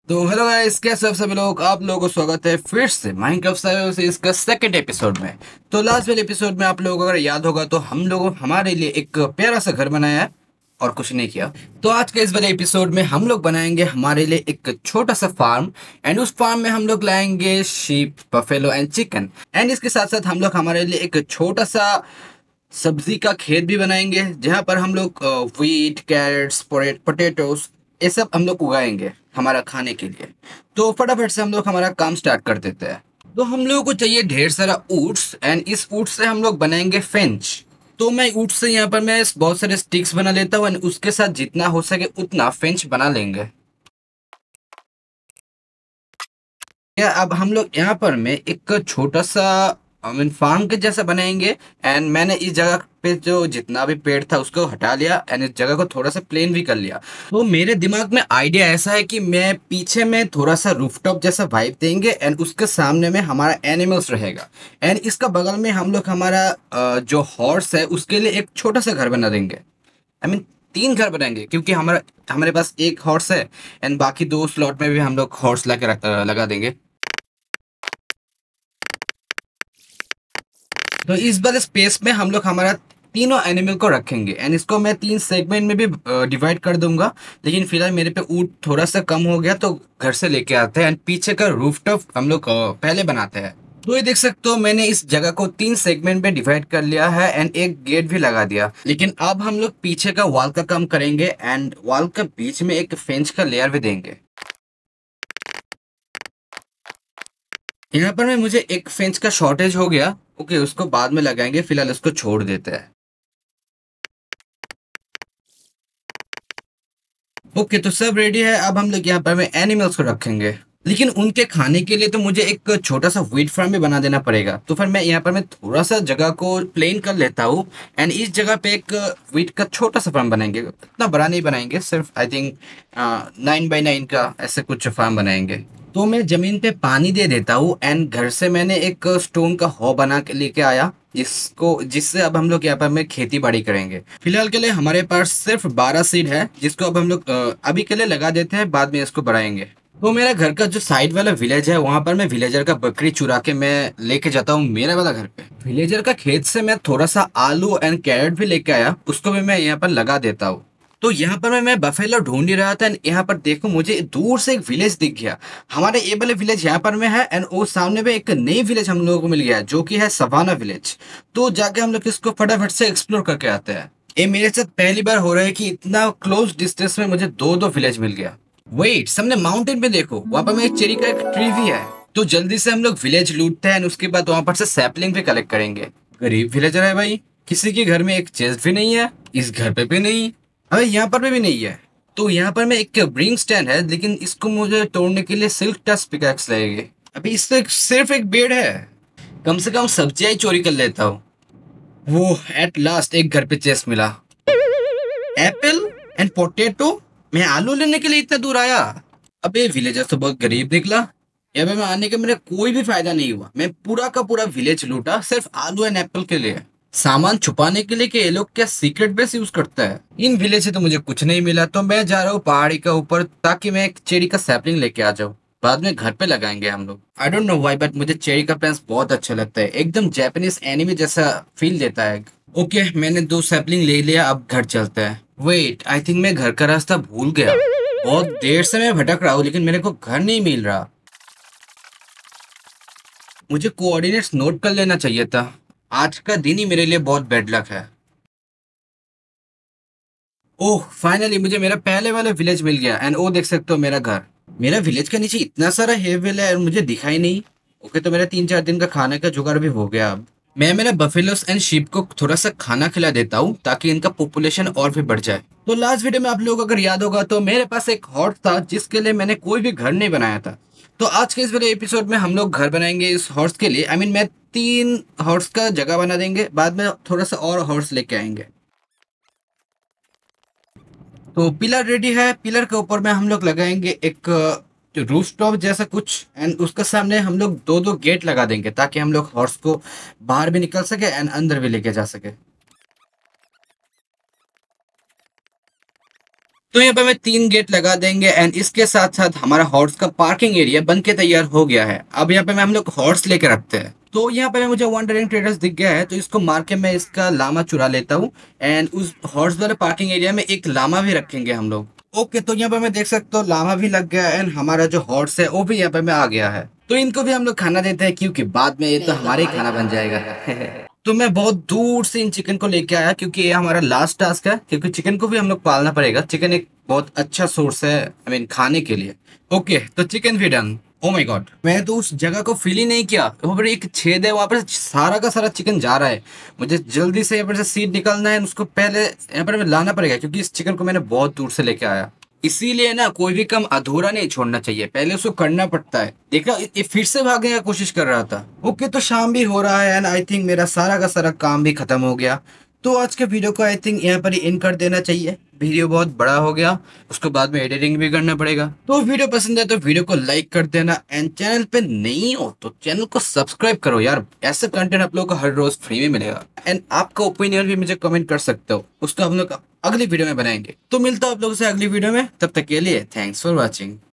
तो hello guys, कैसे आप सभी लोग। आप लोगों को स्वागत है फिर से माइनक्राफ्ट सर्वाइवल सीरीज का सेकंड एपिसोड में। तो लास्ट वाले एपिसोड में आप लोगों को अगर याद होगा तो हम लोगों हमारे लिए एक प्यारा सा घर बनाया है और कुछ नहीं किया। तो आज के इस वाले एपिसोड में हम लोग बनाएंगे हमारे लिए एक छोटा सा फार्म। एंड उस फार्म में हम लोग लाएंगे sheep, buffalo and chicken. And इसके साथ साथ हम लोग हमारे लिए एक छोटा सा सब्जी का खेत भी बनाएंगे जहाँ पर हम लोग व्हीट, कैरेट्स, पोटैटोस ये सब हम लोग उगाएंगे हमारा खाने के लिए। तो फटाफट से हम लोग हमारा काम स्टार्ट कर देते हैं। तो हम लोगों को चाहिए ढेर सारा ऊट्स एंड इस ऊट्स से हम लोग बनाएंगे फेंच। तो मैं ऊट्स से यहाँ पर मैं बहुत सारे स्टिक्स बना लेता हूँ एंड उसके साथ जितना हो सके उतना फेंच बना लेंगे। या अब हम लोग यहाँ पर में एक छोटा सा आई मीन फार्म के जैसा बनाएंगे। एंड मैंने इस जगह पे जो जितना भी पेड़ था उसको हटा लिया एंड इस जगह को थोड़ा सा प्लेन भी कर लिया। तो मेरे दिमाग में आइडिया ऐसा है कि मैं पीछे में थोड़ा सा रूफटॉप जैसा वाइब देंगे एंड उसके सामने में हमारा एनिमल्स रहेगा। एंड इसका बगल में हम लोग हमारा जो हॉर्स है उसके लिए एक छोटा सा घर बना देंगे। आई मीन तीन घर बनाएंगे क्योंकि हमारा हमारे पास एक हॉर्स है एंड बाकी दो स्लॉट में भी हम लोग हॉर्स लगा देंगे। तो इस वाले स्पेस में हम लोग हमारा तीनों एनिमल को रखेंगे एंड इसको मैं तीन सेगमेंट में भी डिवाइड कर दूंगा। लेकिन फिलहाल मेरे पे ऊँट थोड़ा सा कम हो गया तो घर से लेके आते हैं एंड पीछे का रूफटॉप हम लोग पहले बनाते हैं। तो ये देख सकते हो मैंने इस जगह को तीन सेगमेंट में डिवाइड कर लिया है एंड एक गेट भी लगा दिया। लेकिन अब हम लोग पीछे का वॉल का काम करेंगे एंड वॉल का बीच में एक फेंच का लेयर भी देंगे। यहाँ पर में मुझे एक फेंच का शॉर्टेज हो गया। ओके, उसको बाद में लगाएंगे, फिलहाल इसको छोड़ देते हैं। ओके, तो सब रेडी है। अब हम लोग यहाँ पर में एनिमल्स को रखेंगे लेकिन उनके खाने के लिए तो मुझे एक छोटा सा व्हीट फार्म भी बना देना पड़ेगा। तो फिर मैं यहाँ पर मैं थोड़ा सा जगह को प्लेन कर लेता हूँ एंड इस जगह पे एक व्हीट का छोटा सा फार्म बनाएंगे। इतना बड़ा नहीं बनाएंगे, सिर्फ आई थिंक 9x9 का ऐसे कुछ फार्म बनाएंगे। तो मैं जमीन पे पानी दे देता हूँ एंड घर से मैंने एक स्टोन का हॉ बना के लेके आया जिससे अब हम लोग यहाँ पर में खेती बाड़ी करेंगे। फिलहाल के लिए हमारे पास सिर्फ 12 सीड है जिसको अब हम लोग अभी के लिए लगा देते हैं, बाद में इसको बढ़ाएंगे। तो मेरा घर का जो साइड वाला विलेज है वहां पर मैं विलेजर का बकरी चुरा के मैं लेके जाता हूँ मेरा वाला घर पे। विलेजर का खेत से मैं थोड़ा सा आलू एंड कैरेट भी लेके आया, उसको भी मैं यहाँ पर लगा देता हूँ। तो यहाँ पर मैं बफेलो ढूंढ ही रहा था एंड यहाँ पर देखो मुझे दूर से एक विलेज दिख गया। हमारे ये वाले विलेज यहाँ पर में है एंड वो सामने में एक नई विलेज हम लोगों को मिल गया जो कि है सवाना विलेज। तो जाके हम लोग इसको फटाफट से एक्सप्लोर करके आते हैं। ये मेरे साथ पहली बार हो रहा है कि इतना क्लोज डिस्टेंस में मुझे दो दो विलेज मिल गया। वेट, सामने माउंटेन पे देखो, वहां पर में एक चेरी का एक ट्री भी है। तो जल्दी से हम लोग विलेज लूटते हैं और उसके बाद वहां पर से सैपलिंग भी कलेक्ट करेंगे। गरीब विलेजर है भाई, किसी के घर में एक चेस्ट भी नहीं है, इस घर पे भी नहीं, अरे यहाँ पर भी नहीं है। तो यहाँ पर में एक ब्रिंग स्टैंड है लेकिन इसको मुझे तोड़ने के लिए सिल्क टच पिकैक्स लगेगी। अभी इससे सिर्फ एक बेड है, कम से कम सब्जियां ही चोरी कर लेता हूँ। वो एट लास्ट एक घर पे चेस्ट मिला। Apple and potato. मैं आलू लेने के लिए इतना दूर आया। अबे विलेजर तो बहुत गरीब निकला। यहाँ पे मैं आने का मेरा कोई भी फायदा नहीं हुआ। मैं पूरा का पूरा विलेज लूटा सिर्फ आलू एंड एप्पल के लिए। सामान छुपाने के लिए कि ये लोग क्या सीक्रेट बेस यूज करता है। इन विलेज से तो मुझे कुछ नहीं मिला तो मैं जा रहा हूँ पहाड़ी का ऊपर ताकि मैं एक चेरी का सैपलिंग लेके आ जाऊँ। बाद में घर पे लगाएंगे हम लोग। I don't know why but मुझे चेरी का प्लांट्स बहुत अच्छा लगता है, एकदम जापानीज एनिमे जैसा फील देता है। ओके, मैंने दो सैपलिंग ले लिया, अब घर चलते हैं। वेट, आई थिंक मैं घर का रास्ता भूल गया। बहुत देर से मैं भटक रहा हूँ लेकिन मेरे को घर नहीं मिल रहा। मुझे कोऑर्डिनेट्स नोट कर लेना चाहिए था। आज का दिन ही मेरे लिए बहुत बैड लक है। ओह, फाइनली मुझे मेरा पहले वाला विलेज मिल गया एंड वो देख सकते हो मेरा घर। मेरा विलेज के नीचे इतना सारा हेविल है और मुझे दिखाई नहीं। ओके, तो मेरा 3-4 दिन का खाने का जुगाड़ भी हो गया। अब मैं मेरा बफेलोस एंड शीप को थोड़ा सा खाना खिला देता हूँ ताकि इनका पॉपुलेशन और भी बढ़ जाए। तो लास्ट वीडियो में आप लोगों को अगर याद होगा तो मेरे पास एक हॉट था जिसके लिए मैंने कोई भी घर नहीं बनाया था। तो आज के इस वाले एपिसोड में हम लोग घर बनाएंगे इस हॉर्स के लिए। आई मीन मैं 3 हॉर्स का जगह बना देंगे, बाद में थोड़ा सा और हॉर्स लेके आएंगे। तो पिलर रेडी है। पिलर के ऊपर में हम लोग लगाएंगे एक रूफ टॉप जैसा कुछ एंड उसके सामने हम लोग दो दो गेट लगा देंगे ताकि हम लोग हॉर्स को बाहर भी निकल सके एंड अंदर भी लेके जा सके। तो यहाँ पे हमें 3 गेट लगा देंगे एंड इसके साथ साथ हमारा हॉर्स का पार्किंग एरिया बन के तैयार हो गया है। अब यहाँ पे हम लोग हॉर्स लेके रखते हैं। तो यहाँ पे मुझे वंडरिंग ट्रेडर्स दिख गया है, तो इसको मार के मैं इसका लामा चुरा लेता हूँ एंड उस हॉर्स वाले पार्किंग एरिया में एक लामा भी रखेंगे हम लोग। ओके, तो यहाँ पे मैं देख सकता हूँ लामा भी लग गया एंड हमारा जो हॉर्स है वो भी यहाँ पे मैं आ गया है। तो इनको भी हम लोग खाना देते हैं क्योंकि बाद में ये तो हमारे ही खाना बन जाएगा। तो मैं बहुत दूर से इन चिकन को लेके आया क्योंकि ये हमारा लास्ट टास्क है, क्योंकि चिकन को भी हम लोग पालना पड़ेगा। चिकन एक बहुत अच्छा सोर्स है आई मीन खाने के लिए। ओके, तो चिकन भी डन। ओ माय गॉड, मैं तो उस जगह को फील ही नहीं किया। वहाँ पर एक छेद है, वहां पर सारा का सारा चिकन जा रहा है। मुझे जल्दी से यहाँ पर से सीड निकालना है, उसको पहले यहाँ पर लाना पड़ेगा क्योंकि इस चिकन को मैंने बहुत दूर से लेके आया। इसीलिए ना कोई भी काम अधूरा नहीं छोड़ना चाहिए, पहले उसको करना पड़ता है। देखा, ये फिर से भागने की कोशिश कर रहा था। ओके, तो शाम भी हो रहा है एंड आई थिंक मेरा सारा का सारा काम भी खत्म हो गया। तो आज के वीडियो को आई थिंक यहाँ पर ही एंड कर देना चाहिए। वीडियो बहुत बड़ा हो गया, उसको बाद में एडिटिंग भी करना पड़ेगा। तो वीडियो पसंद है तो वीडियो को लाइक कर देना एंड चैनल पे नहीं हो तो चैनल को सब्सक्राइब करो यार, ऐसे कंटेंट आप लोगों को हर रोज फ्री में मिलेगा। एंड आपका ओपिनियन भी मुझे कमेंट कर सकते हो, उसको हम लोग अगली वीडियो में बनाएंगे। तो मिलता हूँ आप लोगों से अगली वीडियो में, तब तक के लिए थैंक्स फॉर वॉचिंग।